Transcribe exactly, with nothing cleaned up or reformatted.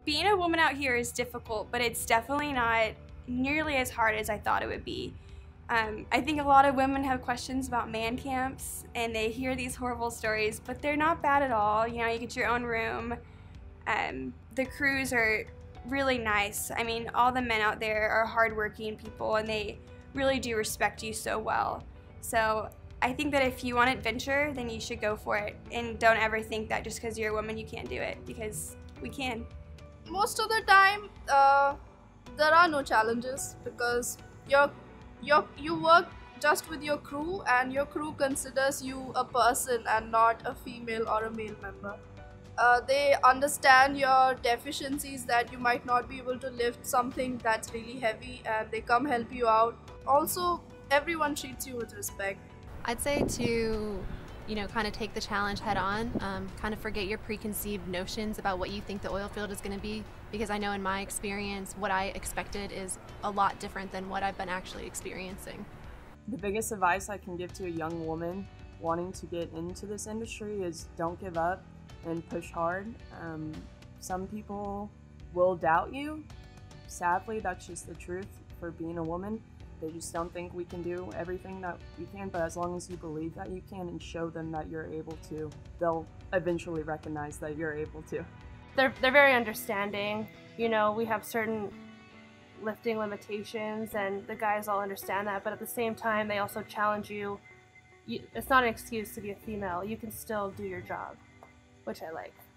being a woman out here is difficult, but it's definitely not nearly as hard as I thought it would be. Um, I think a lot of women have questions about man camps, and they hear these horrible stories, but they're not bad at all. You know, you get your own room. Um, the crews are really nice. I mean, all the men out there are hardworking people, and they really do respect you so well. So I think that if you want adventure, then you should go for it, and don't ever think that just because you're a woman you can't do it, because we can. Most of the time, uh, there are no challenges because you're, you're, you work just with your crew, and your crew considers you a person and not a female or a male member. Uh, they understand your deficiencies, that you might not be able to lift something that's really heavy, and they come help you out. Also, everyone treats you with respect. I'd say to, you know, kind of take the challenge head on, um, kind of forget your preconceived notions about what you think the oil field is going to be, because I know in my experience what I expected is a lot different than what I've been actually experiencing. The biggest advice I can give to a young woman wanting to get into this industry is don't give up and push hard. Um, some people will doubt you. Sadly, that's just the truth for being a woman. They just don't think we can do everything that we can, but as long as you believe that you can and show them that you're able to, they'll eventually recognize that you're able to. They're, they're very understanding. You know, we have certain lifting limitations, and the guys all understand that, but at the same time, they also challenge you. you it's not an excuse to be a female. You can still do your job, which I like.